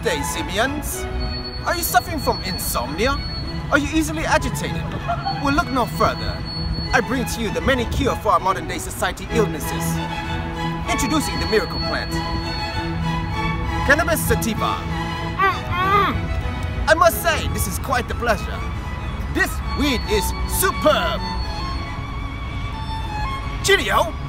day, Simians. Are you suffering from insomnia? Are you easily agitated? Well, look no further. I bring to you the many cure for our modern day society illnesses. Introducing the miracle plant. Cannabis sativa. I must say, this is quite the pleasure. This weed is superb. Cheerio!